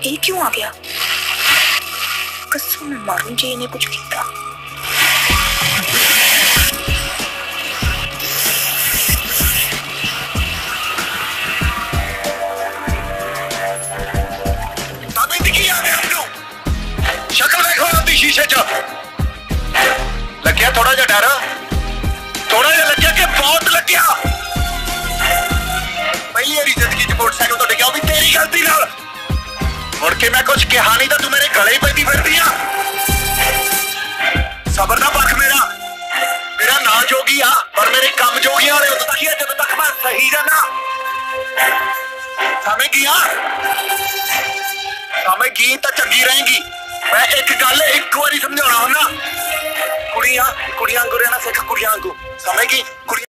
ये क्यों आ गया? कसम मारूं जी इन्हें कुछ किया। शक्ल देखो आपकी शीशे च लग्या थोड़ा जा डर, थोड़ा जा लग्या कि बहुत लग्या। पहली बारी जिंदगी च मोटरसाइकिल तो डिग्या, भी तेरी गलती नाल। मुड़ के मैं कुछ कहा नहीं तो तू मेरे गले पैदी फिरदी आ। सबर ना पख मेरा ना जोगी आ, पर मेरे कम जोगी वाले उदों तक ही है जदों तक मैं सही रहना। समझगी तो चंगी रहेगी। मैं एक गल एक बारी समझाना हूं ना, कुड़ियां गुरियां ना सिख कुड़ियां को समझगी।